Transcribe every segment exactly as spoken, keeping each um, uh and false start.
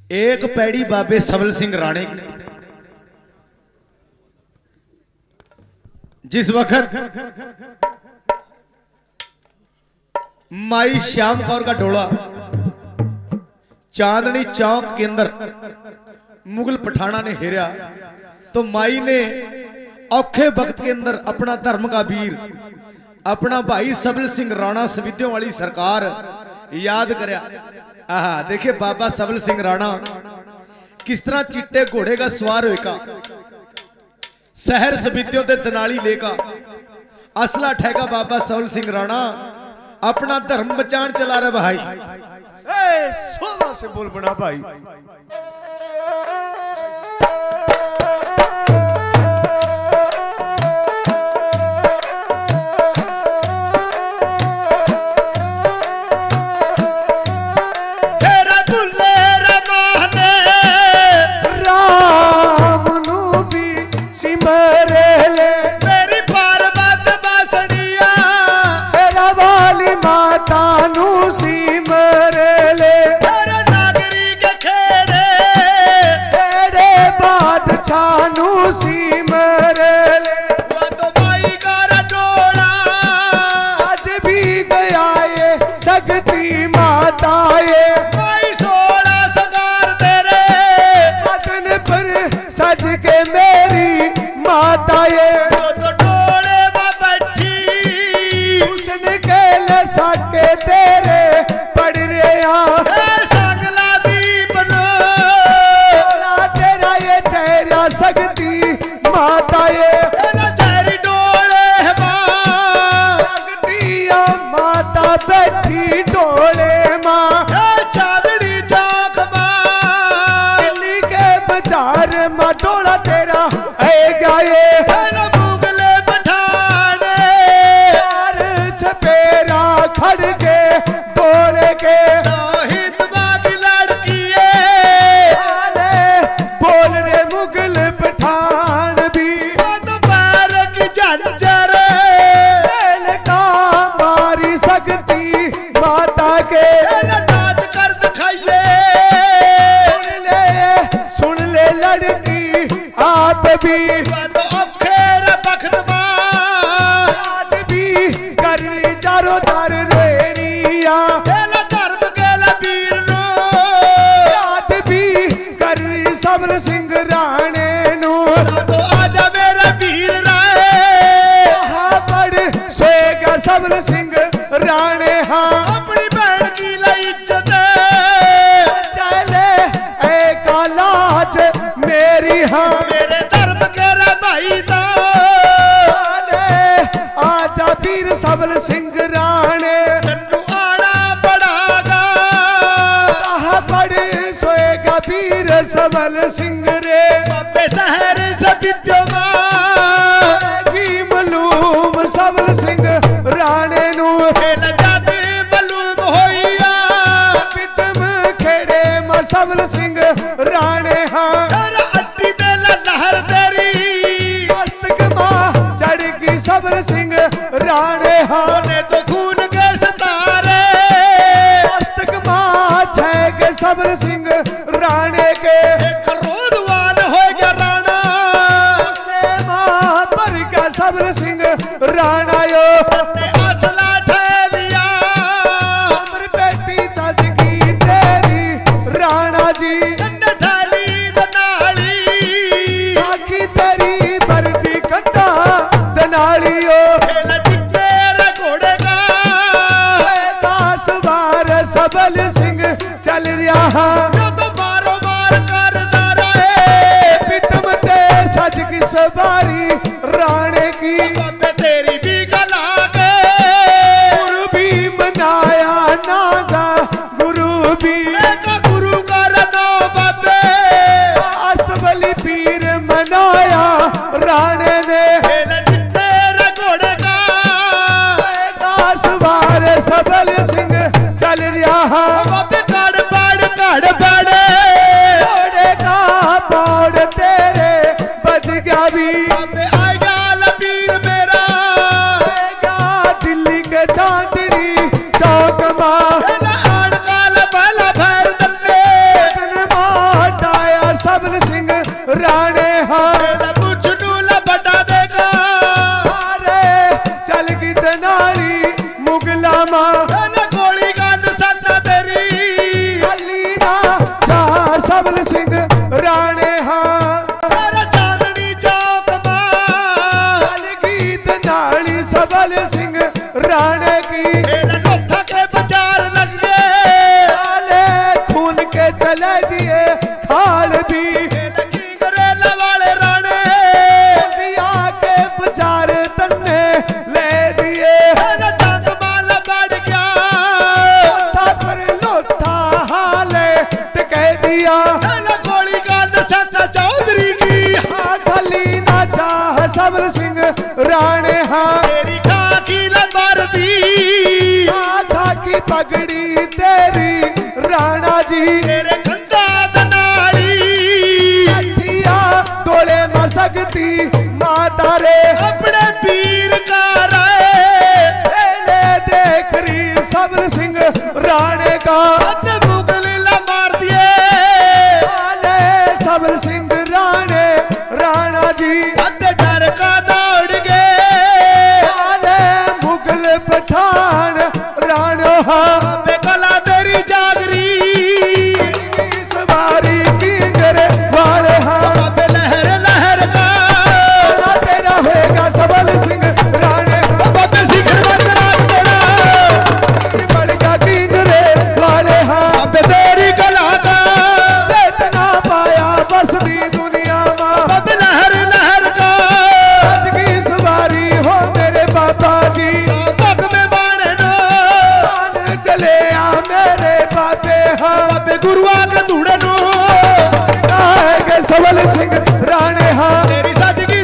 एक पैड़ी बाबे सबल सिंह राणे की। जिस वक्त माई श्याम कौर का डोला चांदनी चौक के अंदर मुगल पठाना ने हेरा, तो माई ने औखे वक्त के अंदर अपना धर्म का वीर अपना भाई सबल सिंह राणा सविद्यों वाली सरकार याद करया। आहा देखिए बाबा सबल सिंह राणा किस तरह चिट्टे घोड़े का सवार होएगा, शहर सविद्यों के दनाली लेका असला ठेका बाबा सबल सिंह राणा अपना धर्म बचान चला रहा भाई। ए, सोना से बोल बना भाई। सज के मेरी माता ये तो डोले में बैठी उसने कहले साके तेरे पड़ रहे संगला दीप लो तेरा ये चेहरा सकती माता ये चेहरी डोले सकती माता बैठी डोले माँ चांदनी चौक दिल्ली के बाजार में डोला तेरा आएगा ये मुगले पठाने यार छपेरा खड़ के डोले के हिंदवा की लड़की बोल रे मुगल पठान भी पैर की झंझर का मारी सकती माता के नाच कर दिखाइए सुन ले लड़की आप भी तो अखेर बख्तमा भी कर चारों चार रेरिया धर्म के वीर लो याद भी कर सबल सिंह राणे नु तो आजा मेरा वीर राय हाँ बड़ सोएगा सबल सिंह राणे हाँ अपनी बहन की लाई इज्जत चले एक लाज मेरी हाँ मेरे धर्म के भाई दा आजा वीर सबल सिंह राणे तन्नू आड़ा बड़ागा कहा बड़ सोएगा वीर सबल सिंह रे बाबे शहर सविद्यों की मलूम सबल सिंह राणे नु जाते मलूम होइया पिटम खेड़े में सबल सिंह राणे हाँ अड्डी दे लहर तेरी मस्तक माँ चढ़ सबल सिंह राणे हाँ ने तो खून के सितारे मस्तक माँ छह सबल सिंह राणे के क्रोधवान हो गया राणा से माँ पर का सबल सिंह राणा यो ने असला ठे लिया हमर बेटी चाच की तेरी राणा जी ढाली दनाली आखी तेरी बरदी कंधा दनालियो घोड़े का दास बार सबल सिंह चल रहा जो तो मारो मार कर रहे पिटम ते सज की सवारी राणे की तेरी भी गला के गुरु भी मनाया नागा गुरु भी का गुरु का रनो ले दिए खाल भी गरेला वाले राणे दिया के बाजार तन्ने ले दिए जंग माल बढ़ गया लोथा पर लोथा हाले टिके दिया गोली का निशाना चौधरी की हाँ खाली ना चाह सबल सिंह राणे हाँ तेरी खाकी लबार दी आधा की पगड़ी तेरी राणा जी तेरे कंधा दनाली अठिया टोले मसकती माता रे अपने पीर का राय ले देख रही सबल सिंह राणे का अद मुगल ला मार दिए आले सबल सिंह राणे राणा जी अद डर का दौड़ गए आले मुगल पठान राणो हाँ बेकला तेरी जागरी सवारी की करे वाले हाँ अबे लहर लहर का ना तेरा होएगा सबल सिंह राणे अबे सिखर बजराज तेरा बड़का किंगरे वाले हाँ अबे तेरी कला का इतना पाया बस दी दुनिया में अबे लहर लहर का बस की सवारी हो मेरे बाबा जी पग में बाणे नो मान चले आ मेरे बाबे हाँ अबे गुरुआ का धूड़े नो के सबल सिंह राणे हाँ तेरी सज की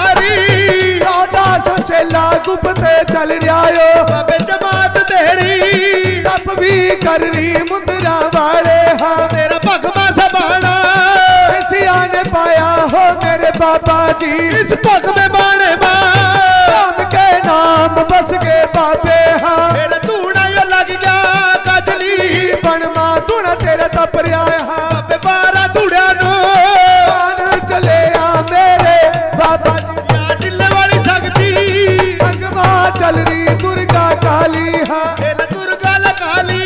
सवारी चौदह सौ चेला गुप्ते चल रहा अबे जमात तेरी तप भी कर रही मुद्रा वाले हाँ तेरा पगमा सबाना सिया ने पाया हो मेरे बाबा जी इस पग में बाणे मां राम के नाम बस के बाबे हाँ तेरे धूड़ा यो लग गया कजली बनमा धुना तेरे तपरिया हाँ अबे बारह धूड़ा नो मान चले आ मेरे बाबा जी या टिल्ले वाली सकती संगमा चल रही दुर्गा काली हाँ तेरे दुर्गा लकाली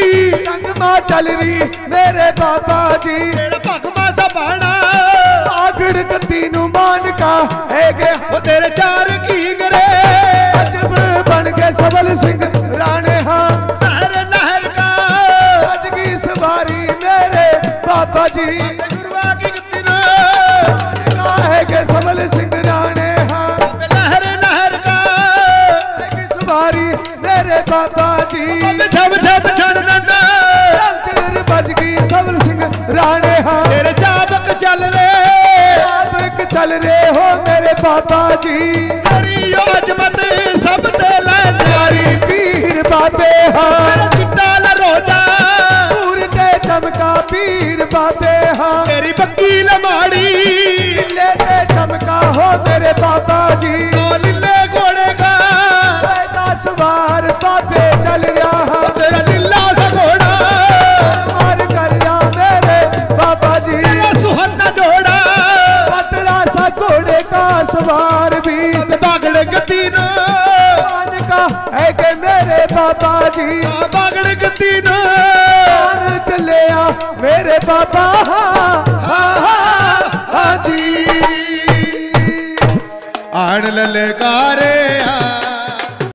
संगमा चल रही मेरे बाबा जी तेरा पगमा सबाना आगड़ तीनू मान का है गे वो तेरे चार की गरे अजब बन के सबल सिंह राणे हाँ लहर लहर का आज की सवारी मेरे बाबा जी गुरुआ की गतिनो का है के सबल सिंह राणे हाँ लहर लहर का है की सवारी मेरे बाबा जी अबे छम छम छड़ना चल बज गई सबल सिंह राणे हाँ तेरे चाबक चल रे आप चल रहे हो मेरे बाबा जी तेरी यो अजमत सब ते लैनारी पीर बाबे हाँ तेरा चिट्टा ला रोजा पूरते चमका पीर बाबे हाँ तेरी बक्की लमाड़ी ले दे चमका हो मेरे बाबा जी लिल्ले घोड़े का पैदा सवार बाबे चल रहा तेरा लिल्ला सा घोड़ा मार कर रहा मेरे बाबा जी तेरा सुहाना जोड़ा पतला सा घोड़े का सवार भी बागड़ गति नो मान का है के मेरे बाबा जी बागड़ गति नो मान चले आ मेरे बाबा हाँ हाँ हाँ जी आन ललकारे आ